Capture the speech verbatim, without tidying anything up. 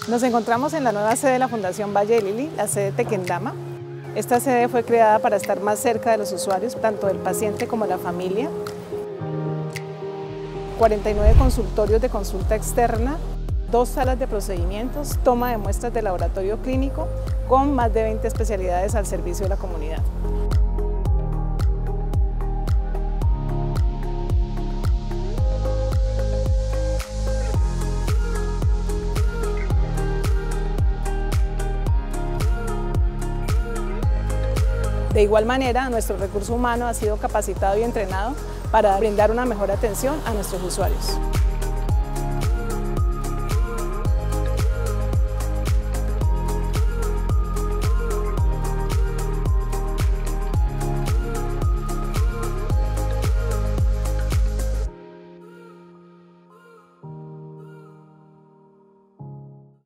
Nos encontramos en la nueva sede de la Fundación Valle de Lili, la sede Tequendama. Esta sede fue creada para estar más cerca de los usuarios, tanto del paciente como de la familia. cuarenta y nueve consultorios de consulta externa, dos salas de procedimientos, toma de muestras de laboratorio clínico, con más de veinte especialidades al servicio de la comunidad. De igual manera, nuestro recurso humano ha sido capacitado y entrenado para brindar una mejor atención a nuestros usuarios.